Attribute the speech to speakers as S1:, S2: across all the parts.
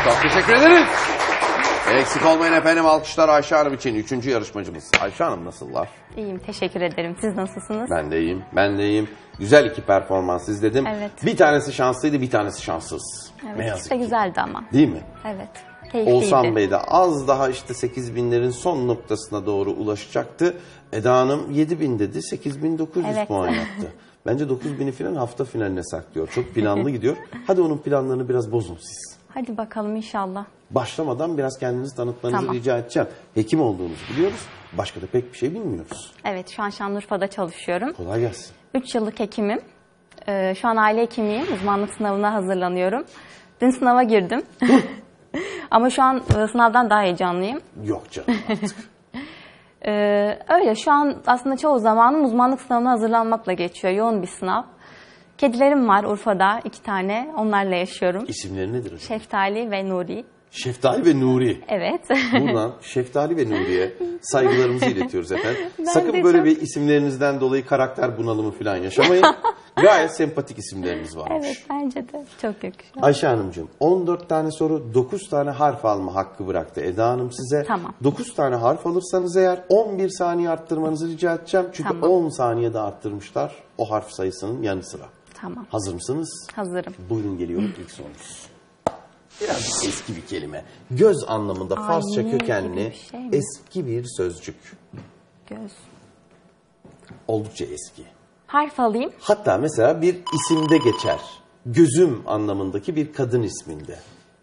S1: Çok teşekkür ederiz. Eksik olmayın efendim, alkışlar Ayşe Hanım için. 3. yarışmacımız. Ayşe Hanım nasıllar?
S2: İyiyim, teşekkür ederim. Siz nasılsınız?
S1: Ben de iyiyim, ben de iyiyim. Güzel iki performans izledim.
S2: Evet.
S1: Bir tanesi şanslıydı, bir tanesi şanssız.
S2: Evet,
S1: Ne yazık
S2: ikisi de
S1: ki.
S2: güzeldi ama.
S1: Değil mi?
S2: Evet, keyifliydi.
S1: Oğuzhan Bey de az daha işte 8.000'lerin son noktasına doğru ulaşacaktı. Eda Hanım 7.000 dedi, 8.900
S2: Evet.
S1: puan yaptı. Bence 9.000'i falan hafta finaline saklıyor. Çok planlı gidiyor. Hadi onun planlarını biraz bozun siz.
S2: Hadi bakalım inşallah.
S1: Başlamadan biraz kendinizi tanıtmanızı
S2: Tamam.
S1: rica edeceğim. Hekim olduğunuzu biliyoruz. Başka da pek bir şey bilmiyoruz.
S2: Evet, şu an Şanlıurfa'da çalışıyorum.
S1: Kolay gelsin.
S2: 3 yıllık hekimim. Şu an aile hekimiyim. Uzmanlık sınavına hazırlanıyorum. Dün sınava girdim. Ama şu an sınavdan daha heyecanlıyım.
S1: Yok canım artık.
S2: Öyle, şu an aslında çoğu zamanım uzmanlık sınavına hazırlanmakla geçiyor. Yoğun bir sınav. Kedilerim var Urfa'da, 2 tane. Onlarla yaşıyorum.
S1: İsimleri nedir acaba?
S2: Şeftali ve Nuri.
S1: Şeftali ve Nuri.
S2: Evet.
S1: Buradan Şeftali ve Nuri'ye saygılarımızı iletiyoruz efendim.
S2: Ben
S1: Sakın
S2: de
S1: böyle
S2: çok-
S1: bir isimlerinizden dolayı karakter bunalımı falan yaşamayın. Gayet sempatik isimleriniz varmış.
S2: Evet, bence de çok yakışıyor.
S1: Ayşe Hanımcığım 14 tane soru 9 tane harf alma hakkı bıraktı Eda Hanım size.
S2: Tamam.
S1: 9 tane harf alırsanız eğer 11 saniye arttırmanızı rica edeceğim. Çünkü
S2: Tamam.
S1: 10 saniyede arttırmışlar o harf sayısının yanı sıra.
S2: Tamam,
S1: Hazır mısınız?
S2: hazırım.
S1: Buyurun geliyor ilk sorunuz. Biraz eski bir kelime. Göz anlamında Farsça
S2: Ayna gibi
S1: kökenli
S2: bir şey mi?
S1: eski bir sözcük.
S2: Göz.
S1: Oldukça eski.
S2: Harf alayım.
S1: Hatta mesela bir isimde geçer. Gözüm anlamındaki bir kadın isminde.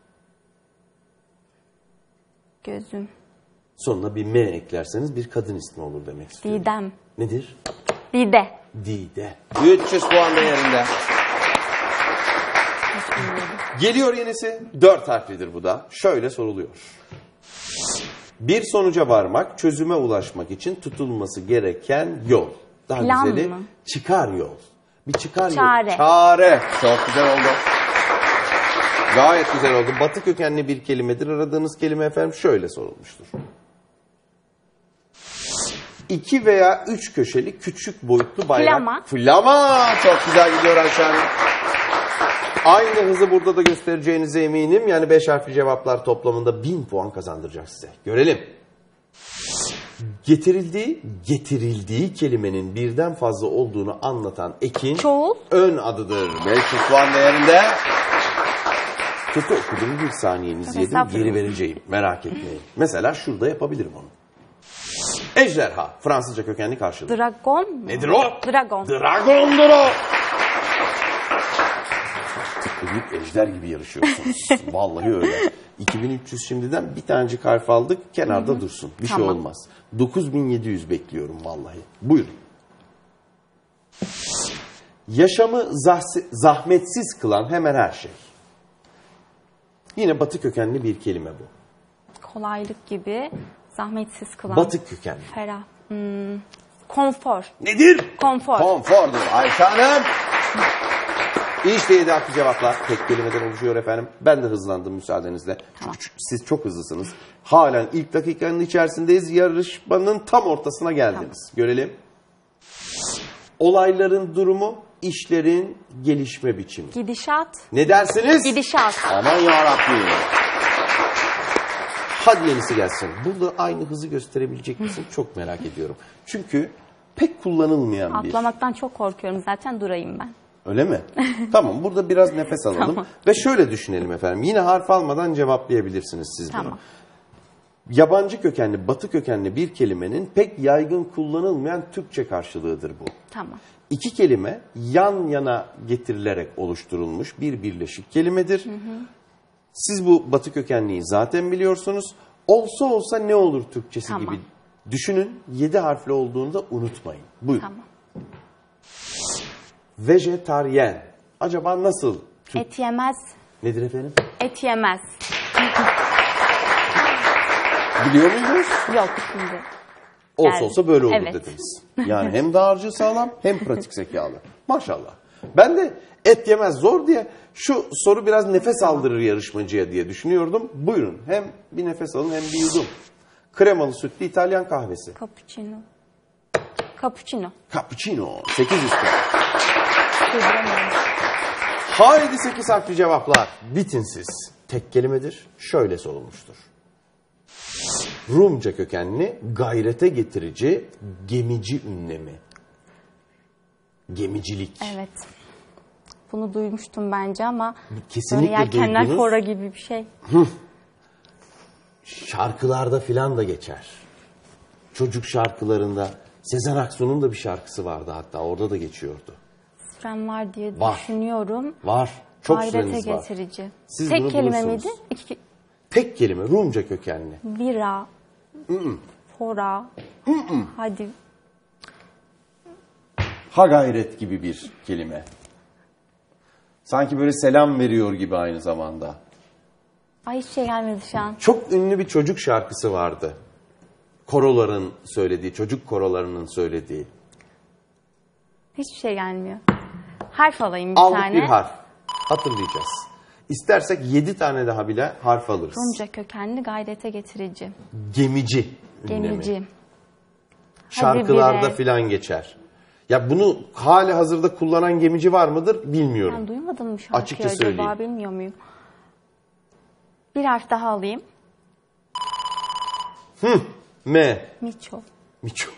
S2: Gözüm.
S1: Sonuna bir M eklerseniz bir kadın ismi olur demek istiyorum.
S2: Didem.
S1: Nedir?
S2: Dide.
S1: Dide. 300 puan değerinde. Geliyor yenisi. 4 harflidir bu da. Şöyle soruluyor. Bir sonuca varmak, çözüme ulaşmak için tutulması gereken yol. Daha
S2: Plan
S1: güzeli
S2: mı?
S1: çıkar yol. Bir çıkar
S2: Çare.
S1: yol. Çare. Çok güzel oldu. Gayet güzel oldu. Batı kökenli bir kelimedir. Aradığınız kelime efendim şöyle sorulmuştur. 2 veya 3 köşeli küçük boyutlu bayrak.
S2: Flama.
S1: Flama. Çok güzel gidiyor Ayşe Hanım. Aynı hızı burada da göstereceğinize eminim. Yani 5 harfli cevaplar toplamında 1000 puan kazandıracak size. Görelim. Getirildiği kelimenin birden fazla olduğunu anlatan ekin
S2: Çoğul.
S1: ön adıdır. 500 puan değerinde. Kötü okudum, bir saniyenizi yedim,
S2: Estağfurullah.
S1: geri vereceğim. Merak etmeyin. Mesela şurada yapabilirim onu. Ejderha. Fransızca kökenli karşılığı.
S2: Dragon mu?
S1: Nedir o?
S2: Dragon.
S1: Dragondur o. Büyük ejder gibi yarışıyorsunuz. Vallahi öyle. 2300 şimdiden bir tanecik harf aldık. Kenarda dursun. Bir şey
S2: Tamam.
S1: olmaz. 9700 bekliyorum vallahi. Buyurun. Yaşamı zahmetsiz kılan hemen her şey. Yine batı kökenli bir kelime bu.
S2: Kolaylık gibi. Zahmetsiz kılan.
S1: Batı kökenli.
S2: Ferah. Konfor.
S1: Nedir?
S2: Konfor.
S1: Konfordur Ayşe Hanım. İşte 7 harfli cevaplar. Tek kelimeden oluşuyor efendim. Ben de hızlandım müsaadenizle.
S2: Tamam.
S1: Çünkü siz çok hızlısınız. Halen ilk dakikanın içerisindeyiz. Yarışmanın tam ortasına geldiniz. Görelim. Olayların durumu, işlerin gelişme biçimi.
S2: Gidişat.
S1: Ne dersiniz?
S2: Gidişat.
S1: Aman yarabbim. Hadi yenisi gelsin. Burada aynı hızı gösterebilecek misin? Çok merak ediyorum. Çünkü pek kullanılmayan bir...
S2: Atlamaktan çok korkuyorum. Zaten durayım ben.
S1: Öyle mi? Tamam, burada biraz nefes alalım.
S2: Tamam.
S1: Ve şöyle düşünelim efendim. Yine harf almadan cevaplayabilirsiniz siz bunu.
S2: Tamam.
S1: Yabancı kökenli, batı kökenli bir kelimenin pek yaygın kullanılmayan Türkçe karşılığıdır bu.
S2: Tamam.
S1: İki kelime yan yana getirilerek oluşturulmuş bir birleşik kelimedir. Siz bu batı kökenliyi zaten biliyorsunuz. Olsa olsa ne olur Türkçesi
S2: Tamam.
S1: gibi düşünün. 7 harfli olduğunu da unutmayın. Buyurun.
S2: Tamam.
S1: Vejetaryen. Acaba nasıl?
S2: Et yemez.
S1: Nedir efendim?
S2: Et yemez.
S1: Biliyor muydunuz?
S2: Yok şimdi.
S1: Olsa
S2: Yani,
S1: olsa böyle olur
S2: evet.
S1: dediniz. Yani hem dağarcığı sağlam hem pratik zekalı. Maşallah. Ben de et yemez zor diye şu soru biraz nefes aldırır yarışmacıya diye düşünüyordum. Buyurun, hem bir nefes alın hem bir yudum. Kremalı sütlü İtalyan kahvesi.
S2: Cappuccino. Cappuccino.
S1: Cappuccino. 800 puan. Haydi 8 harfli cevaplar. Bitin siz. tek kelimedir. Şöyle sorulmuştur. Rumca kökenli, gayrete getirici, gemici ünlemi. Gemicilik.
S2: Evet. Bunu duymuştum bence ama
S1: Kesinlikle
S2: böyle yelkenler
S1: duydunuz.
S2: fora gibi bir şey.
S1: Şarkılarda filan da geçer. Çocuk şarkılarında Sezen Aksu'nun da bir şarkısı vardı hatta, orada da geçiyordu.
S2: Sürem var diye
S1: Var.
S2: düşünüyorum.
S1: Var. Çok
S2: Gayrete
S1: süreniz var.
S2: getirici.
S1: Siz bunu
S2: Tek kelime
S1: bulursunuz.
S2: miydi? İki,
S1: Tek kelime, Rumca kökenli.
S2: bira, fora, hadi.
S1: Ha gayret gibi bir kelime. Sanki böyle selam veriyor gibi aynı zamanda.
S2: Ay hiç şey gelmedi şu an.
S1: Çok ünlü bir çocuk şarkısı vardı. Koroların söylediği, çocuk korolarının söylediği.
S2: Hiçbir şey gelmiyor. Harf alayım bir
S1: Aldık
S2: tane.
S1: bir harf. Hatırlayacağız. İstersek 7 tane daha bile harf alırız.
S2: Rumca kökenli, gayrete getirici.
S1: Gemici. ünlemi.
S2: Gemici.
S1: Şarkılarda
S2: bire.
S1: filan geçer. Ya bunu hali hazırda kullanan gemici var mıdır bilmiyorum.
S2: Ben duymadım mı şarkıyı
S1: Açıkça
S2: acaba,
S1: söyleyeyim.
S2: bilmiyor muyum? Bir harf daha alayım.
S1: M.
S2: Miço.
S1: Miço.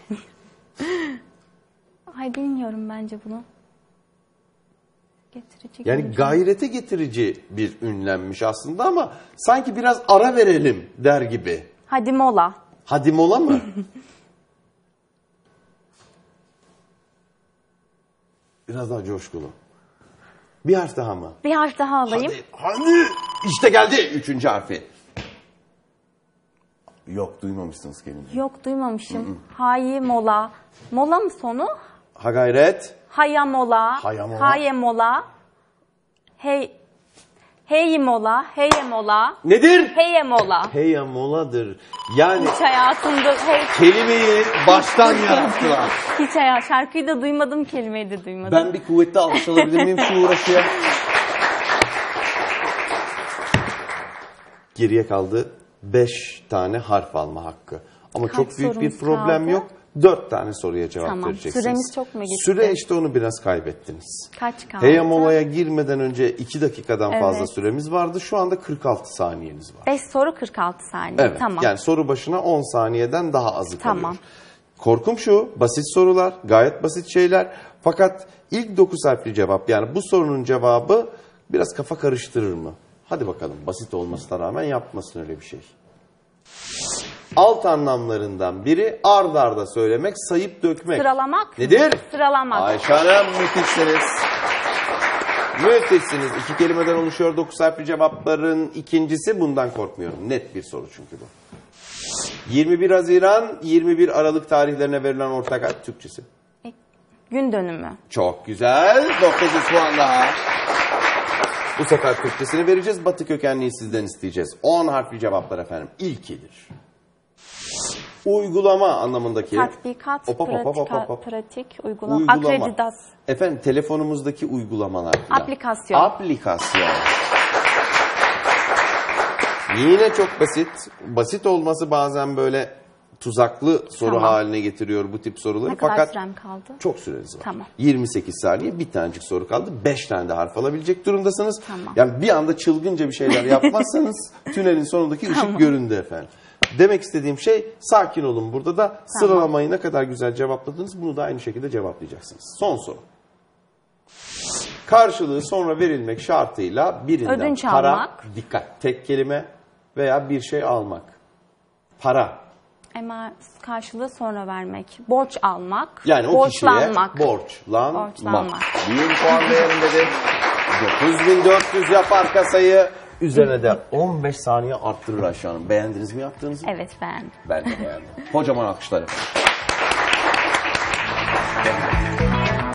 S2: Ay bilmiyorum bence bunu. Getirici.
S1: Yani
S2: gemici.
S1: gayrete getirici bir ünlenmiş aslında ama sanki biraz ara verelim der gibi.
S2: Hadi mola.
S1: Hadi mola mı? Biraz daha coşkulu. Bir harf daha mı?
S2: Bir harf daha alayım.
S1: Hadi. İşte geldi 3. harfi. Yok, duymamışsınız kelimeyi.
S2: Yok duymamışım. Hayi mola. Mola mı sonu?
S1: Ha gayret.
S2: Haya mola.
S1: Hayamola.
S2: Haye mola. Hey mola. Heye mola.
S1: Nedir?
S2: Heye mola.
S1: Heya moladır. Yani
S2: Hiç hayatımda
S1: kelimeyi baştan yarattılar.
S2: şarkıyı da duymadım, kelimeyi de duymadım.
S1: Ben bir kuvvetli alkış alabilir miyim şu uğraşıya? Geriye kaldı 5 tane harf alma hakkı. Ama
S2: Kaç
S1: çok büyük bir
S2: sorumuz
S1: problem
S2: kaldı?
S1: yok. 4 tane soruya cevap
S2: Tamam.
S1: vereceksiniz.
S2: Süremiz çok mu gitti?
S1: Süre işte, onu biraz kaybettiniz.
S2: Kaç kaldı?
S1: Heya molaya girmeden önce 2 dakikadan fazla
S2: Evet.
S1: süremiz vardı. Şu anda 46 saniyeniz var.
S2: 5 soru 46 saniye.
S1: Evet.
S2: Tamam.
S1: Yani soru başına 10 saniyeden daha azı kalıyor.
S2: Tamam.
S1: Korkum şu, basit sorular, gayet basit şeyler. Fakat ilk 9 harfli cevap, yani bu sorunun cevabı biraz kafa karıştırır mı? Hadi bakalım, basit olmasına rağmen yapmasın öyle bir şey. Alt anlamlarından biri ard arda söylemek, sayıp dökmek.
S2: Sıralamak.
S1: Nedir?
S2: Sıralamak.
S1: Ayşe Hanım, müthişsiniz. Müthişsiniz. 2 kelimeden oluşuyor 9 harfli cevapların ikincisi. Bundan korkmuyorum. Net bir soru çünkü bu. 21 Haziran, 21 Aralık tarihlerine verilen ortak ad Türkçesi.
S2: Gün dönümü.
S1: Çok güzel. 900 puan daha. Bu sefer Türkçesini vereceğiz. Batı kökenliyi sizden isteyeceğiz. 10 harfli cevaplar efendim. İlkidir. Uygulama anlamındaki.
S2: Tatbikat,
S1: Hop, hop, hop, hop, hop, hop.
S2: pratik, uygulama.
S1: Uygulama.
S2: Akreditas.
S1: Efendim telefonumuzdaki uygulamalar falan.
S2: Aplikasyon.
S1: Aplikasyon. Yine çok basit. Basit olması bazen böyle tuzaklı soru
S2: Tamam.
S1: haline getiriyor bu tip soruları.
S2: Ne kadar
S1: Fakat
S2: sürem kaldı?
S1: çok süreniz var.
S2: Tamam.
S1: 28 saniye, bir tanecik soru kaldı. 5 tane de harf alabilecek durumdasınız.
S2: Tamam.
S1: Yani bir anda çılgınca bir şeyler yapmazsanız tünelin sonundaki ışık göründü efendim. Demek istediğim şey, sakin olun burada da. Sıralamayı ne kadar güzel cevapladınız, bunu da aynı şekilde cevaplayacaksınız. Son soru. Karşılığı sonra verilmek şartıyla birinden
S2: Ödünç
S1: para,
S2: almak.
S1: dikkat, tek kelime veya bir şey almak. Para.
S2: Ama karşılığı sonra vermek. Borç almak.
S1: Yani o kişiye
S2: borçlanmak.
S1: borçlanmak.
S2: Borçlanmak.
S1: 1000 puan değerindedir. 9400 yapar kasayı. Üzerine de 15 saniye arttırır Ayşe Hanım. Beğendiniz mi yaptığınızı?
S2: Evet, beğendim.
S1: Ben de beğendim. Kocaman alkışlar efendim.